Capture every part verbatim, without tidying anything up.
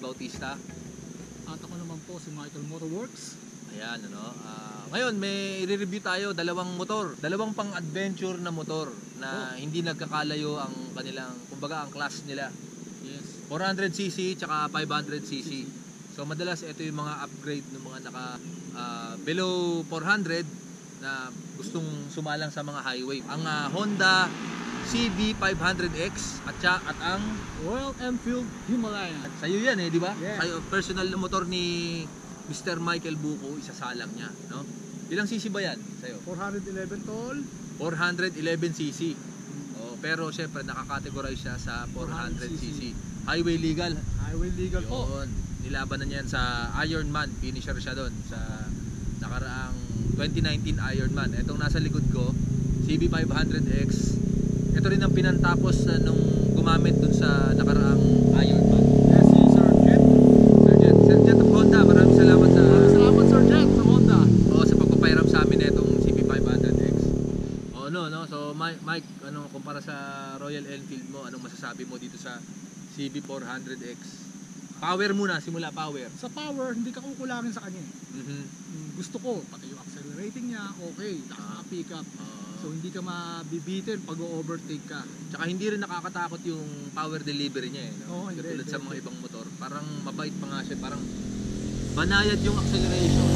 Bautista. At ako naman po si Michael Motorworks. Ayan, ano. Uh, ngayon, may i-review tayo dalawang motor. Dalawang pang-adventure na motor na oh. hindi nagkakalayo ang kanilang, kumbaga, ang class nila. Yes. four hundred c c tsaka five hundred c c. So, madalas ito yung mga upgrade ng mga naka uh, below four hundred na gustong sumalang sa mga highway. Ang uh, Honda C B five hundred X at, at ang Royal Enfield Himalayan. At sa'yo yan eh, di ba? Yeah. Sa'yo, personal na motor ni Mister Michael Buko, isasalang niya, no? Ilang cc ba yan sa'yo? four eleven tol. four eleven cc. Oh, pero syempre nakakategorize siya sa four hundred cc. Highway legal. Highway legal Yun. po. Nilaban na niyan sa Ironman, finisher siya doon sa nakaraang twenty nineteen Ironman. Itong nasa likod ko, C B five hundred X. Ito rin ang pinantapos uh, nung gumamit dun sa nakaraang Ironman. Yes, si Sir Jet. Sir Jet, Sir Jet of Honda, maraming salamat sa Maraming salamat Sir Jet ng Honda. Oo, sa pagpapairam sa amin itong C B five hundred X. Oo, no, no. So Mike, Mike, ano kumpara sa Royal Enfield mo, anong masasabi mo dito sa C B four hundred X? Power muna, simula power. Sa power, hindi ka kukulangin sa kanya. Mm-hmm. Gusto ko, pati yung accelerating niya, okay, naka-pick up. Uh, so hindi ka mabibitin pag o-overtake ka. Tsaka hindi rin nakakatakot yung power delivery niya eh. No? Oo, hindi. Katulad sa mga ibang motor. Parang mabait pa nga siya, parang banayad yung acceleration.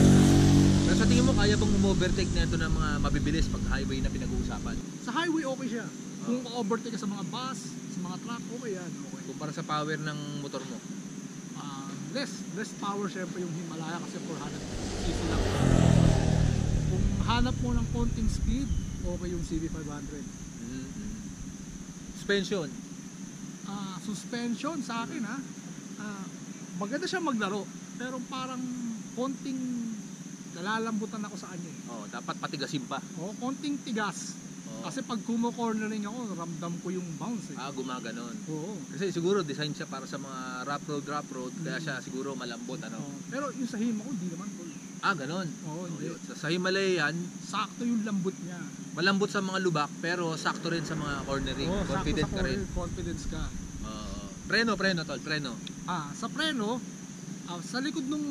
Pero sa tingin mo, kaya bang um-overtake na ito ng mga mabibilis pag highway na pinag-uusapan? Sa highway, okay siya. Kung overtake ka sa mga bus, sa mga truck, okay yan. Okay. Kumpara sa power ng motor mo? Uh, less. Less power syempre yung Himalaya kasi four hundred c c lang. Kung hanap mo ng konting speed, okay yung C B five hundred. Mm-hmm. Suspension? Uh, suspension sa akin ha. Uh, maganda siya maglaro. Pero parang konting nalalambutan ako sa kanya. Oh, dapat patigasin pa. Oh, konting tigas. Kasi pag kumo-cornering ako, ramdam ko yung bounce eh. Ah, gumaganon. Oo. Kasi siguro design siya para sa mga rough road, rough road, kaya siya siguro malambot, ano? Oo. Pero yung sa Hima ko, hindi naman ko. Ah, ganon. Oo, hindi. Oh, sa, sa Himalayan, sakto yung lambot niya. Malambot sa mga lubak, pero sakto rin sa mga cornering. Oo, confident sakto sa ka rin. Confidence ka. Uh, preno, preno, tol, preno. Ah, sa preno, ah, sa likod nung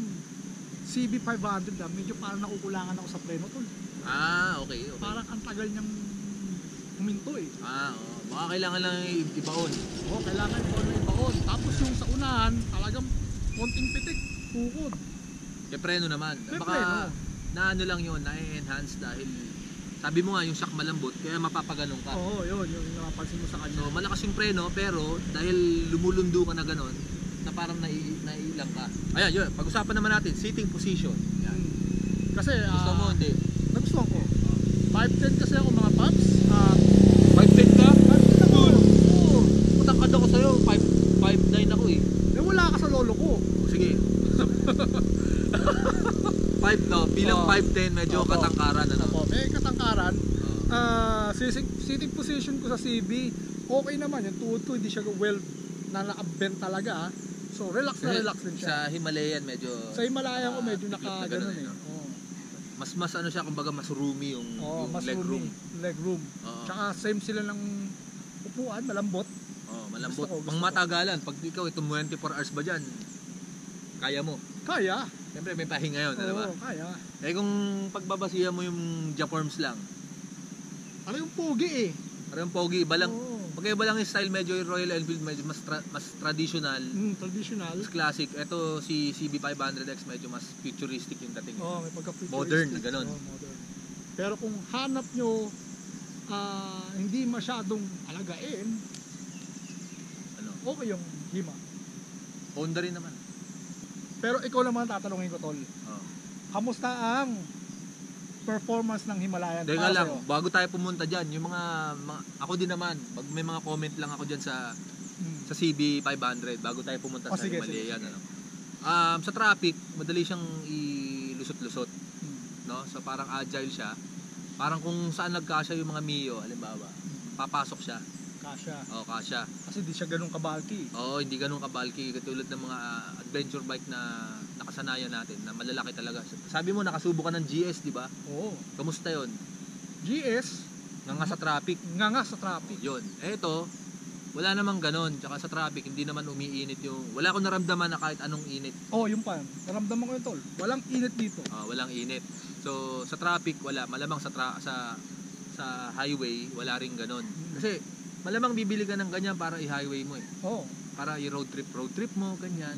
C B five hundred, ah, medyo parang nakukulangan ako sa preno, tol. Ah, okay, okay. Parang ang tagal niyang huminto eh. Ah, oo. Baka kailangan lang ibaon. Oo, kailangan ko na ibaon. Tapos yung sa unahan, talagang konting pitik, tukod. Kaya preno naman. May Baka preno. na ano lang yun, na-enhance dahil sabi mo nga yung shock malambot, kaya mapapaganon ka. Oo, yun, yung napapansin mo sa kanya. So, malakas yung preno, pero dahil lumulundo ka na ganon, na parang nai nailang ka. Ayan, yun. Pag-usapan naman natin, sitting position. Yan. Kasi, gusto uh, mo, hindi? Nagustuhan ko. five ten kasi ako mga paps. Uh, five ten ka? five ten ako. Oo. Matangkad ako sa'yo, five nine ako eh. Eh wala ka sa lolo ko. Sige. five no, bilang oh. five ten medyo oh, katangkaran ano. Opo, may katangkaran. Ah, uh, sitting, sitting position ko sa C B, okay naman yung tuhod ko, hindi siya well na naka-bend talaga. So relax na relax din siya. Sa Himalayan medyo Sa Himalayan uh, ko medyo naka-ganon eh. Oh. Mas mas ano siya, kumbaga mas roomy yung, oh, yung mas leg room. Leg room. Oh. Tsaka same sila ng upuan, malambot. Oh, malambot. Gusto ko, gusto Pang matagalan, pag ikaw itong twenty-four hours ba diyan? Kaya mo? Kaya. Siyempre may pahinga yun, oh, di ba? Kaya. Eh kung pagbabasihan mo yung Jaforms lang. Ano yung pogi eh? Ano yung pogi? Iba lang. Oh. Pag-iba lang yung style, medyo yung Royal Enfield medyo mas tra mas traditional. Mm, traditional. Mas classic. Ito si C B five hundred X medyo mas futuristic yung dating. Oh, may pagka-futuristic. Modern, ganun. Oh, modern. Pero kung hanap nyo uh, hindi masyadong alagain, ano? Okay yung Hima. Honda rin naman. Pero ikaw naman tatanungin ko, tol. Oh. Kamusta ang performance ng Himalayan? Teka lang, sa'yo? Bago tayo pumunta dyan, yung mga, mga ako din naman, pag may mga comment lang ako dyan sa hmm. sa C B five hundred bago tayo pumunta oh, sa sige, Himalayan. Sige. Ano. Um, sa traffic, madali siyang ilusot-lusot. Hmm. No? So parang agile siya. Parang kung saan nagkasya yung mga Mio, halimbawa, hmm. papasok siya. Kasya. Oo, kasya. Kasi hindi siya ganun kabalki. Oo, hindi ganun kabalki. Katulad ng mga adventure bike na nakasanayan natin, na malalaki talaga. Sabi mo, nakasubo ka ng G S, di ba? Oo. Kamusta yon? G S? Nga nga sa traffic. Nga nga sa traffic. Yun. Eh ito, wala namang ganon. Tsaka sa traffic, hindi naman umiinit yung... Wala akong naramdaman na kahit anong init. Oh, yung pan. Naramdaman ko yun, tol. Walang init dito. Uh, walang init. So, sa traffic, wala. Malamang sa tra- sa sa highway, wala ring ganon. Kasi, malamang bibili ka ng ganyan para i-highway mo eh. Oh. Para i-road trip, road trip mo, ganyan.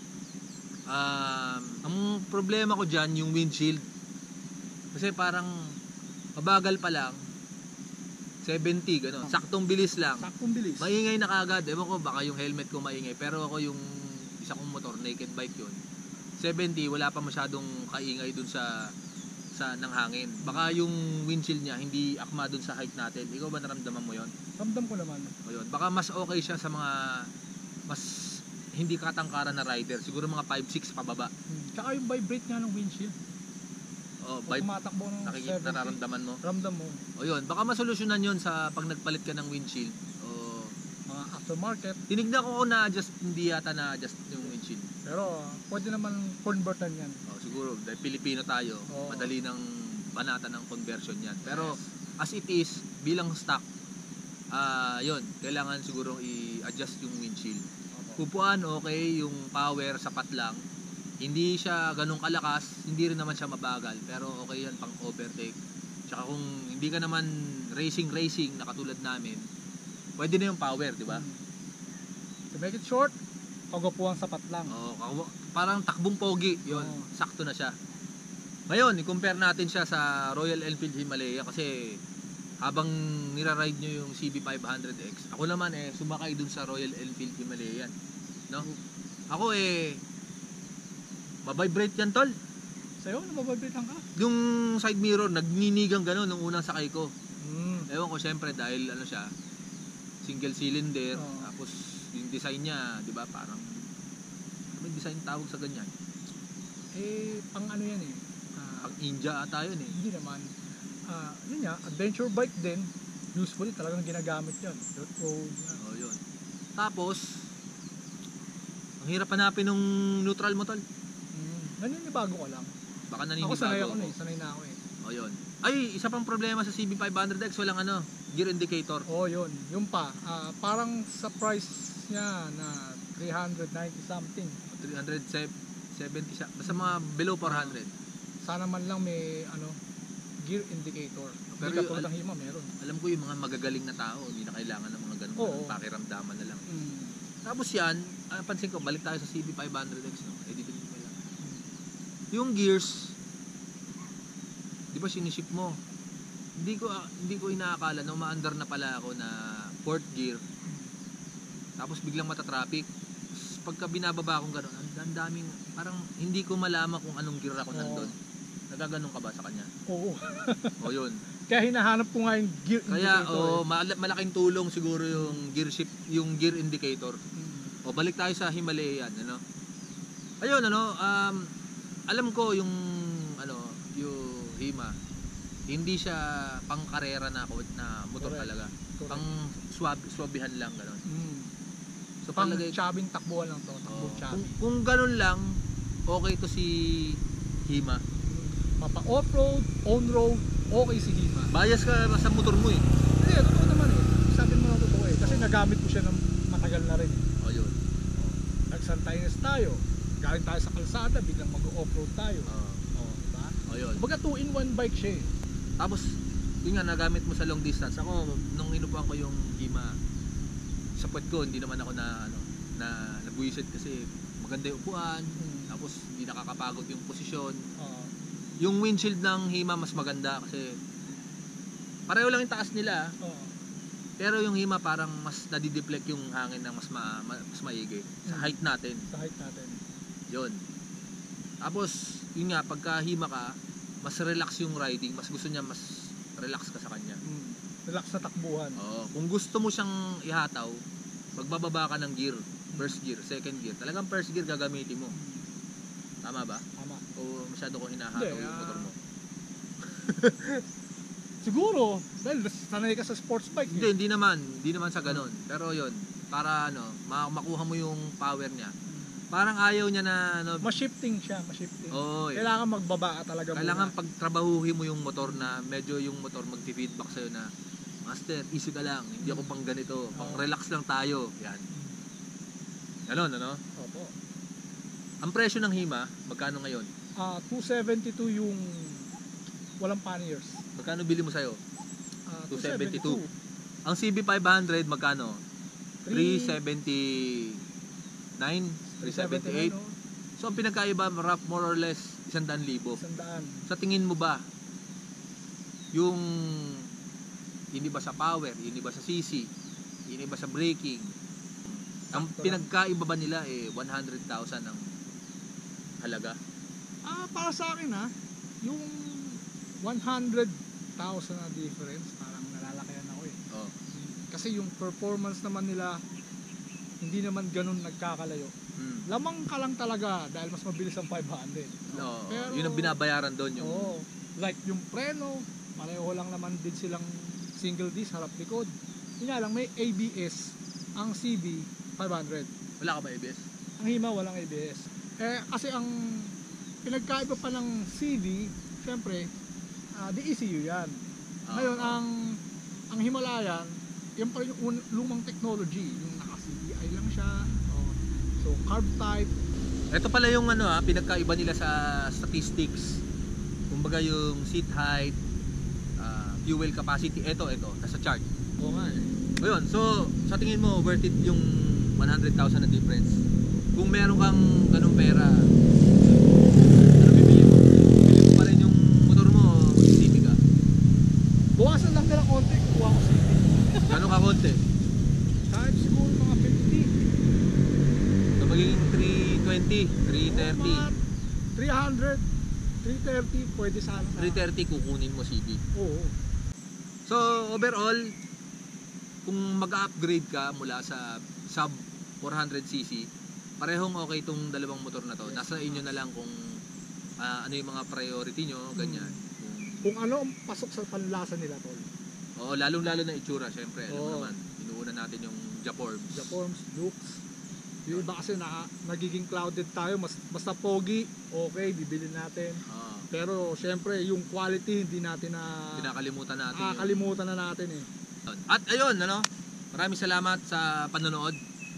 Um, ang problema ko dyan, yung windshield. Kasi parang, mabagal pa lang, seventy, gano'n. Saktong bilis lang. Saktong bilis. Maingay na kagad. Ewan ko, baka yung helmet ko maingay. Pero ako yung isa kong motor, naked bike yun. seventy, wala pa masyadong kaingay dun sa sa ng hangin. Baka yung windshield niya, hindi akma dun sa height natin. Ikaw ba naramdaman mo yon? Ramdam ko naman. O yun. Baka mas okay siya sa mga mas hindi katangkaran na rider. Siguro mga five six pababa. Hmm. Tsaka yung vibrate nga ng windshield. Oh, Pag vibe, tumatakbo ng nakikita, seventy, nararamdaman mo. ramdam mo. O yun, baka masolusyonan yun sa pag nagpalit ka ng windshield. O, Mga aftermarket. tinignan ko kung na-adjust, hindi yata na-adjust yung windshield. Pero pwede naman convertan yan. O, siguro, dahil Pilipino tayo, Oo. madali ng banata ng conversion yan. Pero, as it is, bilang stock, ah yun, kailangan siguro i-adjust yung windshield. Upuan, okay, yung power, sapat lang. Hindi siya ganun kalakas, hindi rin naman siya mabagal, pero okay yan pang overtake. Tsaka kung hindi ka naman racing-racing na katulad namin, pwede na yung power, di ba? To make it short, kagapuan sapat lang. Oo, kaw- parang takbong pogi, yun, Oo. sakto na siya. Ngayon, i-compare natin siya sa Royal Enfield Himalaya kasi habang nira-ride nyo yung C B five hundred X, ako naman eh, sumakay dun sa Royal Enfield Himalayan. No? Ako eh, mabibrate yan, tol. Sa'yo, nababibrate lang ka? Yung side mirror, nagninigang gano'n nung unang sakay ko. Mm. Ewan ko, syempre, dahil ano siya, single cylinder, Oo. tapos yung design niya, di ba, parang, ano yung design tawag sa ganyan? Eh, pang ano yan eh. Ah, Pang India ata yun eh. hindi naman. Ah, yun nga, adventure bike din. Usually talagang ginagamit yan. Dirt road. yan. Oo, yun. Tapos, ang hirap hanapin nung neutral mo, tol. Mm. Naninibago ka lang. Baka Ako naninibago sanay ako ako. na eh. Sanay na ako eh. O, yun. Ay, isa pang problema sa C B five hundred X, walang ano, gear indicator. Oh, yun. Yung pa. Ah, parang sa price niya na three ninety something. three seventy siya. Basta mga below four hundred. Sana man lang may ano gear indicator. Pero Pero yung- katulad ng Hima meron. Alam ko yung mga magagaling na tao, hindi na kailangan ng mga ganun, Oo. pakiramdaman na lang. Mm. Tapos yan, ah, pansin ko, balik tayo sa C B five hundred X, no? Eh, dito dito lang. Yung gears, di ba siniship mo? Hindi ko ah, hindi ko inaakala na umaandar na pala ako na fourth gear. Tapos biglang mata-traffic. Tapos pagka binababa akong gano'n, ang ang daming, parang hindi ko malaman kung anong gear ako Oo. nandun. Nagaganon ka ba sa kanya? Oo. O yun. Kaya hinahanap ko nga yung gear Kaya indicator. oh, eh. mal- malaking tulong siguro yung gear shift, yung gear indicator. Mm. O balik tayo sa Himalayan, ano. Ayun, ano, um, alam ko yung ano, yung Hima. Hindi siya pang-karera na ako na motor Correct. talaga. Correct. Pang swab swabihan lang gano'n. Mm. So Pang palagay chabing takbuhan lang to. oh, Takbo kung, chabi. kung gano'n lang, okay to si Hima. Mapa off-road, on-road, okay si Hima. Bias ka sa motor mo eh. Hindi, totoo naman eh. Sabi mo na totoo eh. Kasi nagamit ko siya ng matagal na rin. O yun. Nagsantaynes tayo. Galing tayo sa kalsada, biglang mag-off-road tayo. Oh, Oh, diba? o yun. Kumbaga two in one bike siya eh. Tapos, yun nga, nagamit mo sa long distance. Ako, nung inupuan ko yung Hima, sa puwet ko, hindi naman ako na, ano, na nagwisit kasi maganda yung upuan, Mm. tapos hindi nakakapagod yung posisyon. Oo. Yung windshield ng Hima mas maganda kasi pareho lang yung taas nila, Oo. pero yung Hima parang mas nadideflect yung hangin ng mas, ma, ma- mas maigi sa Mm. height natin. Sa height natin. Yun. Tapos, yun nga, pagka Hima ka, mas relax yung riding, mas gusto niya mas relax ka sa kanya. Mm. Relax na takbuhan. Oo. Kung gusto mo siyang ihataw, magbababa ka ng gear, first gear, second gear. Talagang first gear gagamitin mo. Tama ba? Tama. O masyado ko hinahataw Hindi, yung ah, motor mo? Siguro, dahil sanay ka sa sports bike. Hindi, Eh. hindi naman. Hindi naman sa ganun. Pero yun, para ano, ma- makuha mo yung power niya. Parang ayaw niya na, ano, Ma-shifting siya, ma-shifting. oo, eh. Kailangan magbaba ka talaga Kailangan muna. pagtrabahuhin mo yung motor na medyo yung motor mag-feedback sa'yo na Master, easy ka lang. Hindi ako pang ganito. Pang relax lang tayo. Yan. Ganon, ano? Opo. Ang presyo ng Hima, magkano ngayon? Ah, two seventy-two yung walang panniers. Magkano bili mo sa'yo? Ah, two seventy-two. Ang C B five hundred, magkano? three seventy-nine? three seventy-eight? no? So, ang pinagkaiba, rough, more or less, isang daan libo. Sandaan. Sa tingin mo ba, yung hindi ba sa power, hindi ba sa C C, hindi ba sa braking, ang Sakto pinagkaiba ba nila eh one hundred thousand ang halaga? Ah, para sa akin ha, yung one hundred thousand na difference, parang nalalakayan ako eh. Oh. Kasi yung performance naman nila, hindi naman ganun nagkakalayo. Hmm. Lamang ka lang talaga dahil mas mabilis ang five hundred. No, Pero, yun ang binabayaran doon yung Oo. Like yung preno, pareho lang naman din silang single disc, harap likod. Yun nga lang, may A B S ang C B five hundred. wala ka ba A B S? Ang Hima walang A B S. Eh, kasi ang pinagkaiba pa ng C V, syempre, uh, D E C U yan. Ah, Ngayon, oo. ang ang Himalayan, yan pa rin yung un- lumang technology. Yung naka-C D I lang siya. Oh. So, carb type. Ito pala yung ano ah, pinagkaiba nila sa statistics. Kumbaga yung seat height, ah, fuel capacity, ito, ito, nasa chart. Oo nga eh. Ayun, so sa tingin mo worth it yung one hundred thousand na difference? Kung meron kang ganung pera, ano bibili mo? Bibili mo pa rin yung motor mo o C V ka? Buwasan lang nila konti, kuha ko C V. Gano'ng ka konti? Kahit siguro mga fifty. So magiging three twenty, three thirty. Mga three hundred, three thirty, pwede sana. three thirty kukunin mo C V. Oo. So overall, kung mag-upgrade ka mula sa sub four hundred c c, parehong okay itong dalawang motor na to. Nasa inyo na lang kung ah, ano yung mga priority nyo, ganyan. Kung ano ang pasok sa panlasa nila, tol. Oo, lalong-lalo na itsura, syempre. Alam mo Oo. naman, inuuna natin yung Japorms. Japorms, looks. Yung iba kasi na, nagiging clouded tayo, mas basta pogi, okay, bibili natin. Oo. Pero syempre, yung quality hindi natin na Pinakalimutan natin yung... nakakalimutan na natin eh. At ayun, ano, maraming salamat sa panonood.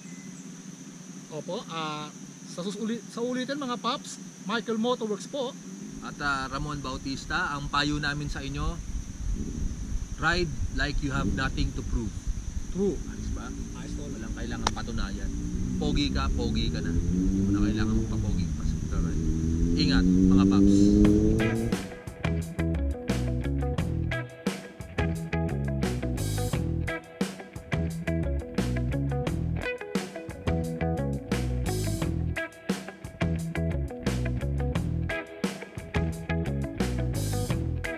Opo, ah sa, susuli, sa ulitin mga paps, Michael Motorworks po. At ah, Ramon Bautista, ang payo namin sa inyo, ride like you have nothing to prove. True. Ayos ba? Ayos tol. Walang kailangan patunayan. Pogi ka, pogi ka na. Hindi mo na kailangan papogi pa sa ride. Ingat, mga paps.